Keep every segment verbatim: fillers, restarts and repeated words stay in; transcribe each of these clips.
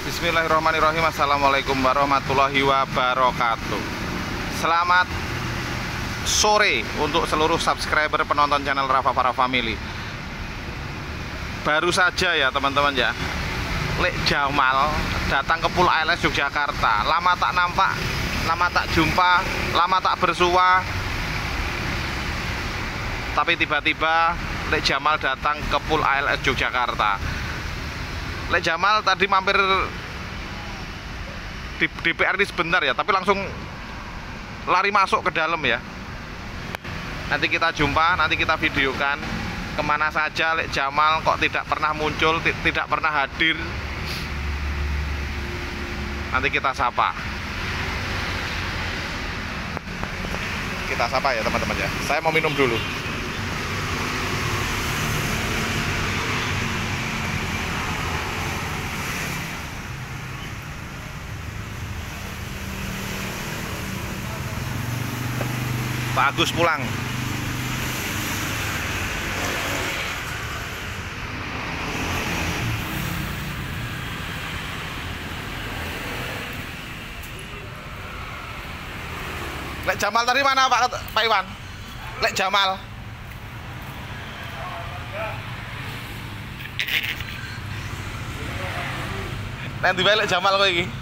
Bismillahirrahmanirrahim. Assalamualaikum warahmatullahi wabarakatuh. Selamat sore untuk seluruh subscriber penonton channel Rafa Para Family. Baru saja ya teman-teman ya, Lek Jamal datang ke Pool Island Yogyakarta. Lama tak nampak, lama tak jumpa, lama tak bersua. Tapi tiba-tiba Lek Jamal datang ke Pool Island Yogyakarta. Lek Jamal tadi mampir di D P R D sebentar ya, tapi langsung lari masuk ke dalam ya. Nanti kita jumpa, nanti kita videokan kemana saja Lek Jamal kok tidak pernah muncul, tidak pernah hadir. Nanti kita sapa. Kita sapa ya teman-teman ya. Saya mau minum dulu. Pak Agus pulang. Lek Jamal tadi mana Pak Pak Iwan? Lek Jamal. Nanti balik Jamal kok iki.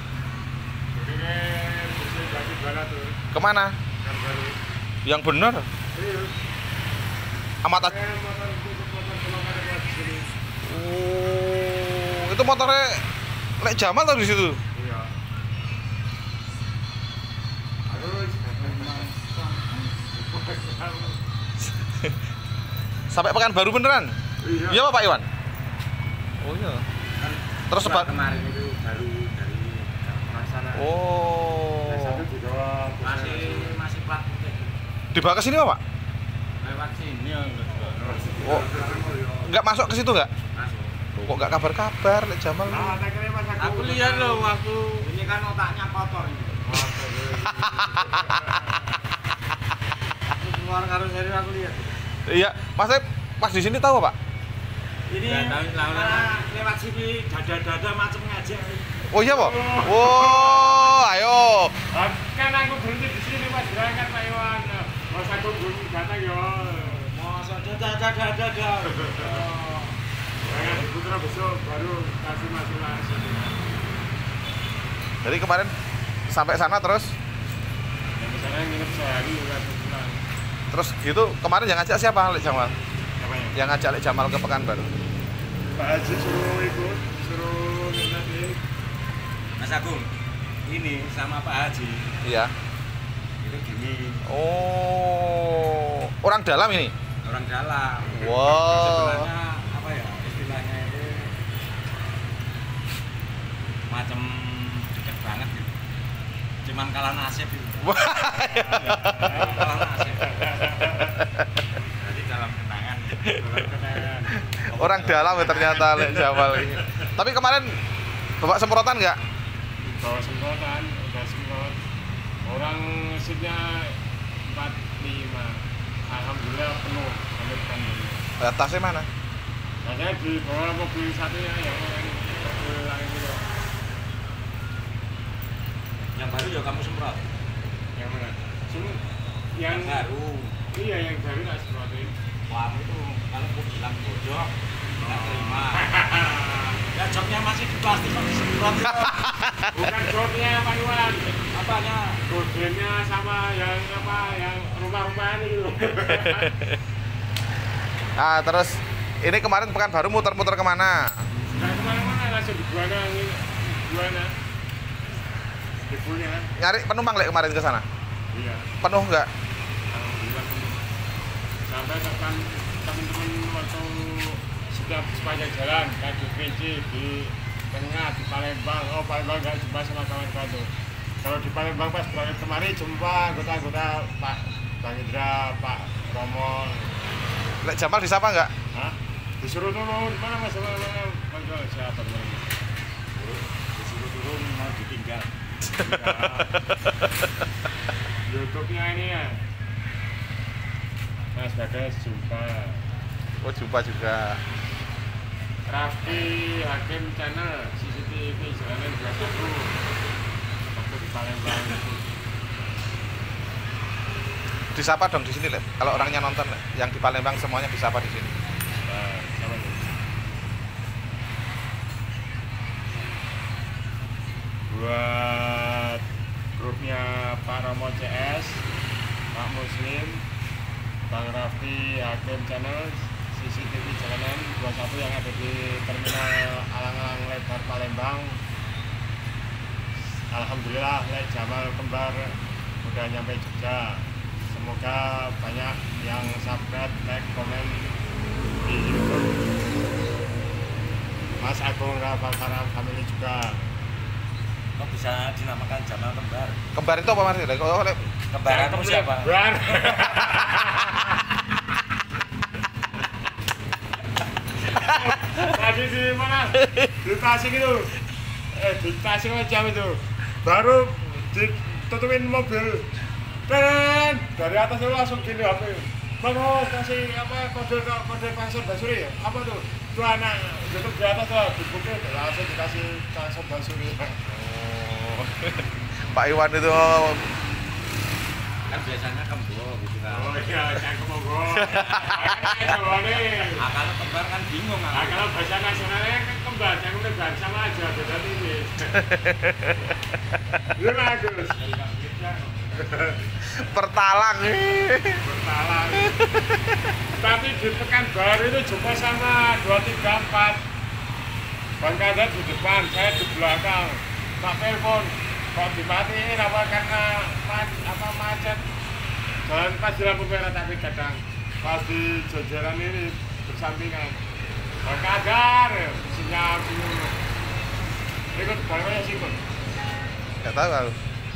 Kemana? Yang benar. Amat aja. Oh, itu motornya Lek Jamal tuh di situ. Iya. Sampai Pekanbaru beneran? Iya. Iya Pak Iwan? Oh iya. Terus sebab kemarin itu baru dari Marsana. Oh. Satu di bawah masih masih plat. Dibawa ke sini Pak? Lewat sini ya. Oh. Enggak masuk ke situ enggak? Masuk. Kok enggak kabar-kabar Lek Jamal? Nah, aku lihat loh waktu ini kan otaknya kotor ini. Keluar karo seri aku lihat. Iya, Mas pas di sini tahu Pak? Ini nah, lewat sini dada-dada macam ngajak. Oh iya Pak? Wow, ayo. Kan aku berhenti di sini pas berangkat Pak Iwan. Mas aku belum datang ya. Masa dada-dada-dada. Jangan diputar besok baru kasih masalah sini. Jadi kemarin sampai sana terus? Sampai sana nginep sehari udah pulang. Terus gitu kemarin yang ngajak siapa Lek Jamal? Siapanya? Yang ngajak Lek Jamal ke Pekanbaru? Pak Haji suruh ikut, suruh nanti. Mas Agung, ini sama Pak Haji. Iya. Itu gini. Oh, orang dalam ini? Orang dalam. Wow. Sebenarnya apa ya istilahnya itu macam deket banget gitu. Cuman kalah nasib gitu. Kalah nasib. Jadi dalam kenangan. Dalam kenangan. Orang dalam ya ternyata Lek Jamal ini. Tapi kemarin bawa semprotan nggak? Bawa semprotan, udah semprot. Orang seatnya empat lima. Alhamdulillah penuh sampai Pekanbaru. Eh, tasnya mana? Tasnya di bawah mobil satunya yang mobil lain itu. Yang baru ya kamu semprot? Yang mana? Cuma yang, Yang baru. Iya yang baru tak semprotin. Wah itu kalau aku bilang bojok nggak terima. Ya jobnya masih di plastik kok disemprot. Bukan jobnya Pak Iwan. Apanya? Godennya sama yang apa yang rumah-rumahan itu. Ah terus ini kemarin Pekanbaru muter-muter kemana? Nah kemana-mana langsung di Buana ini. Buana. Di Buana. Nyari penumpang Lek kemarin ke sana? Iya. Penuh nggak? Alhamdulillah penuh. Sampai kapan teman-teman waktu setiap sepanjang jalan kayak di P C di tengah di Palembang. Oh Palembang nggak jumpa sama kawan-kawan tuh. Kalau di Palembang pas berangkat kemarin jumpa anggota-anggota Pak Bang Indra, Pak Romo. Lek Jamal disapa nggak? Hah? Disuruh turun, mana mas? Mana? Mana? Siapa tuh? Disuruh turun mau ditinggal. YouTube-nya ini ya. Mas Bagas jumpa. Oh jumpa juga. Raffi Hakim Channel C C T V ini jalannya dua satu waktu di Palembang. Disapa dong di sini, Lep. Kalau orangnya nonton, Lep. Yang di Palembang semuanya disapa di sini. Nah, sama itu. Buat grupnya Pak Romo C S, Pak Muslim, Bang Raffi Hakim Channel, C C T V Jalanan dua puluh satu yang ada di terminal Alang-Alang Lebar Palembang. Alhamdulillah Lek Jamal kembar udah nyampe Jogja. Semoga banyak yang subscribe, like, komen di YouTube. Mas Agung Rafa Karam Family juga. Kok bisa dinamakan Jamal kembar? Kembar itu apa, Mas? Oh, Lep. Kembaran kamu siapa? Kembar. Tadi di mana? Di Tasik itu. Eh, di Tasik macam itu. Baru ditutupin mobil. Dan dari atas itu langsung gini H P. Bang, oh, kasih apa kode kode password Basuri ya? Apa tuh? Itu anak YouTube di atas lah, dibuka langsung dikasih password Basuri. Oh. Pak Iwan itu Kan biasanya kembo gitu kan. Oh iya, jangan kemonggo. Makanya Nah, kalau kembar kan bingung Nah, kan. kalau bahasa nasionalnya kan kembar, yang udah bar sama aja, beda tipis. Lu bagus. Pertalang. Bertalang. Tapi di Pekanbaru itu jumpa sama dua tiga empat. Bang Kadat di depan, saya di belakang. Pak telepon, kok dimatiin apa karena apa macet. Jalan pas di lampu merah tapi kadang pas di jajaran ini bersampingan. Bang Kadar, sinyal dulu. Ikut bawahnya sih ikut. Nggak tahu aku.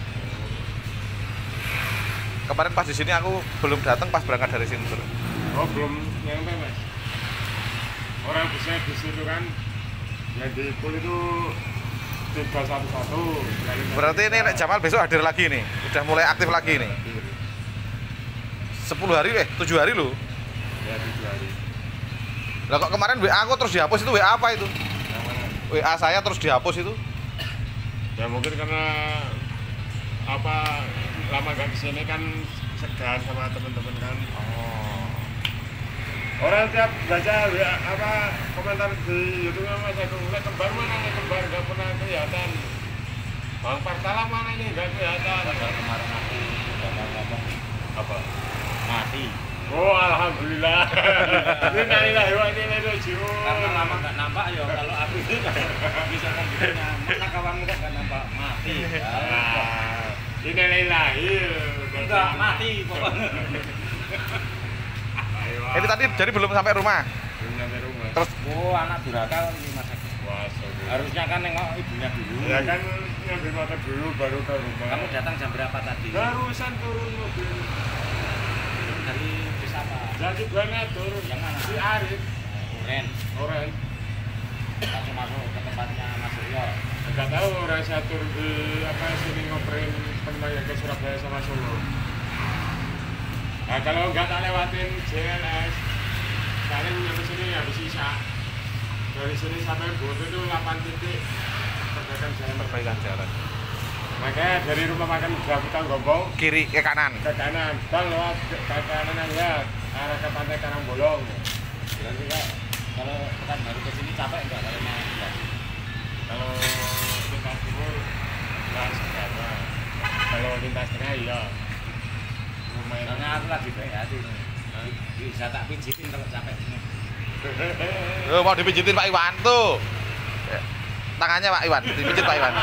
Kemarin pas di sini aku belum datang pas berangkat dari sini. Oh belum nyampe mas. Orang bisa di situ kan, yang di pool itu tiga satu satu. Berarti ini Nek Jamal besok hadir lagi nih. Udah mulai aktif lagi nih. sepuluh hari eh tujuh hari loh. Ya tujuh hari. Lah kok kemarin W A aku terus dihapus itu W A apa itu? W A saya terus dihapus itu. Ya mungkin karena apa lama gak kesini kan segan sama teman-teman kan. Oh. Orang tiap baca W A apa komentar di YouTube Mas Agung, "Lek kembar mana nih kembar gak pernah kelihatan. Bang Partala mana ini gak kelihatan." Padahal kemarin aku udah ngomong Apa? mati. Oh alhamdulillah. Innalillahi wa inna ilaihi raji'un. Karena lama nggak nampak ya kalau aku itu bisa komputernya mana kawanmu kok nggak nampak mati. Ya, Ah, innalillahi. enggak mati pokoknya. Ini tadi jadi belum sampai rumah. Belum nyampe rumah. Terus Oh anak durhaka ini Mas Agus. Wah, sorry. Harusnya kan nengok ibunya dulu. Ya kan nyampe motor dulu baru ke rumah. Kamu datang jam berapa tadi? Barusan turun mobil. Dari desa apa? Jadi gua turun. Yang mana? Si Arif. Ren. Orang Langsung masuk ke tempatnya Mas Suryo. nggak tahu orang saya turun di apa sini ngoperin penerbangan ke Surabaya sama Solo. Nah kalau nggak tak lewatin J L S, paling nyampe sini habis Isya. Dari sini sampai Bodo itu delapan titik perbaikan jalan. perbaikan jalan. Makanya dari rumah makan Gravita Gombong Kiri ke kanan. ke kanan, bang lewat ke ke kanan aja arah ke pantai Karangbolong. Berarti Kak, kalau pekan baru ke sini capek enggak kalau mau pindah? Kalau lintas timur nggak seberapa. Kalau lintas tengah iya. Lumayan. Soalnya aku lagi baik hati nih. Bisa tak pijitin kalau capek ini. Oh, mau dipijitin Pak Iwan tuh. Tangannya Pak Iwan, dipijit Pak Iwan.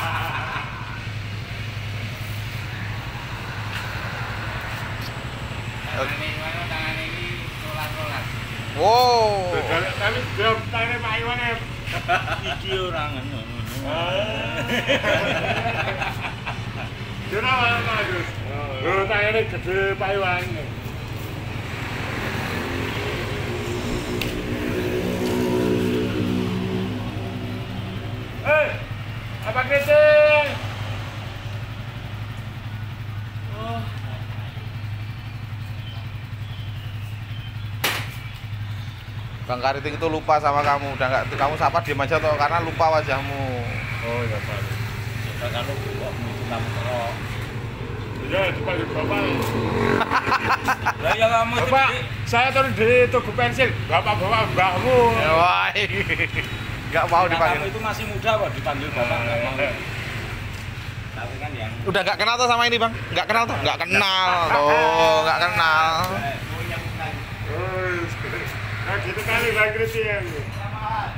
Tangan ini mana tangan ini rolas-rolas. Wow. Tapi belum tanya Pak Iwan ya. Iki orang ngono. Jurah mana bagus. Lu tanya ini gede Pak Iwan. Eh, apa kritik? Oh. Bang Kariting itu lupa sama kamu, udah nggak kamu sapa diam aja toh karena lupa wajahmu. Oh iya Pak. Coba kalau bawa itu kamu terok. Iya dipanggil bapak. Lah ya kamu itu Bapak, di- saya turun di toko pensil. Bapak bawa mbahmu. Ya, wah. Nggak mau Nah, dipanggil. kamu itu masih muda kok dipanggil bapak nggak mau. Tapi kan yang Udah nggak kenal tuh sama ini bang? Nggak kenal tuh? Nggak kenal tuh, nggak kenal. Oh, nah gitu kali Bang Christian.